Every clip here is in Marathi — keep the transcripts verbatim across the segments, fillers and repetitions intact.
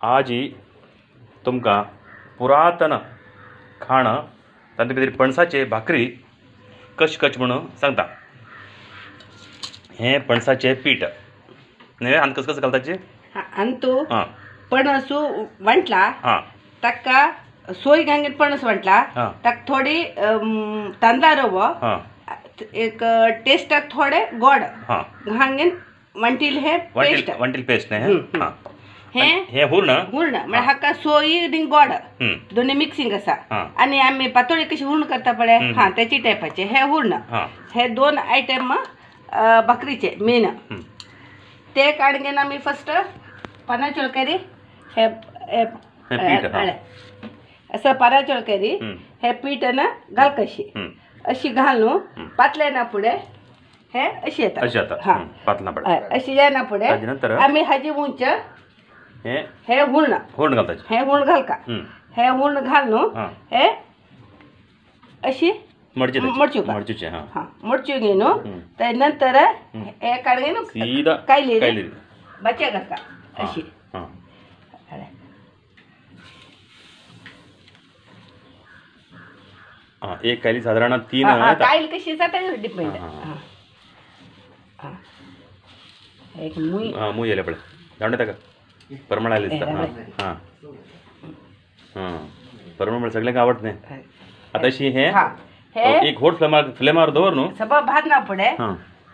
आज ही तुमकां पुरातन खाणं तातूंत भितर पणसाचे भाकरी कश कच म्हणून सांगता. हे पणसाचे पीठ न्ही आनी कसं कसं घालताचे आनी तूं हां पणस वांटला हां ताका सोय घांगेन पणस वांटला हां ताका थोडी तांदळा रवो हां एक टेस्टाक थोडे गोड हां घांगेन वांटील हे वांटील पेस्ट वांटील पेस्ट न्ही हां हे हे हूर्ण हूर्ण म्हणजे हाका सोय आनी गोड हं, दोन्ही मिक्सिंग आसा हां आनी आमी पातोळी कशी हूर्ण करता पळय हं, हां त्याची टायपाचे हे हूर्ण हां हे दोन आयटम भाकरीचे मेन हं, ते काडगेन आमी फर्स्ट पानाचोळ करी हे हे पीठ, हां. असं पानाचोळ करी हं. हे पीठ ना घाल कशी हं. अशी घालून हं. पातले ना पुढे हे अशी येता अशी जाता हां हं, पातला पडे अशी जायना पुढे ताजे नंतर आमी हाजी उंच हे हे हूर्ण हूर्ण घालताचे हे हूर्ण घाल का हं, हे हूर्ण घालून हां हे अशी मडचे मडच्यो का? मडचूचे हां हां मडच्यो घेऊन हं. त्या नंतर हे काढगे सीधा कायली कायली बच्चे घाल का अशी हां हां एक कायली साधारण तीन येता. कायल कशी जाता डिपेंड हां, हां. एक मुई हां मूय येयले पळय जावं ताका परमळ आयले दिसता हां हां हां परमळ म्हळ्यार सगळ्यांक आवडटा न्ही आतां अशी हे हां हे एक व्हड फ्लेमार फ्लेमार दवर न्हू सगळं भात ना पुढे हां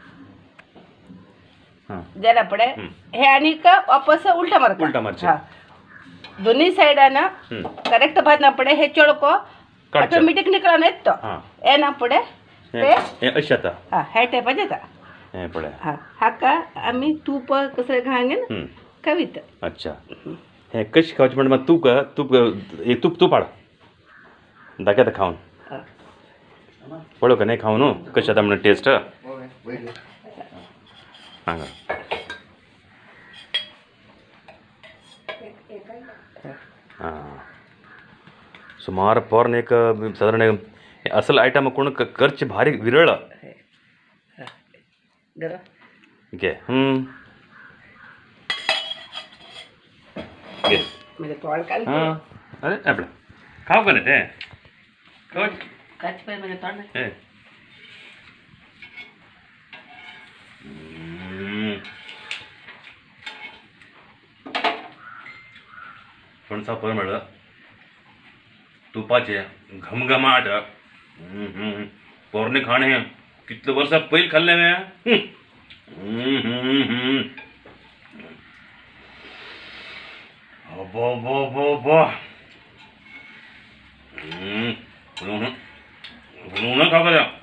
हां जरा पुढे हे आणि वापस उलटा मार उलटा मारचे. हां दोन्ही साइडान हं. करेक्ट भात ना पुढे हे चळको काडचे. ऑटोमॅटिक निकळून येतो हां हे ना पुढे हे ते हे अशी जाता हां हे टायपाचे येता हे पळय हां हाका आमी तूप कसं घालून हं. कवित अच्छा हे कशी खावचे म्हणजे मग तूप तूप एक तूप तूप हाड दाखयता खावन पळोवं का नाही खावन न्हू कशी जाता म्हणून टेस्ट हांगा हां सुमार पोरन एक साधारण एक असल आयटम कोण करचे भारी विरळ घे हं घे म्हणजे तोंड काल हां अरे आपलं खाव का नाही ते खाव काच पे म्हणजे तोंड हे हम्म. फणसा पर म्हणलं तुपाचे घमघमाट हम्म, हम्म. पोरणे खाणे हे कितले वर्सां पयलीं खाल्ले मे हम्म, हम्म, हम्म. अबो बो बो बो हम्म. हम्म. हम्म. खाव का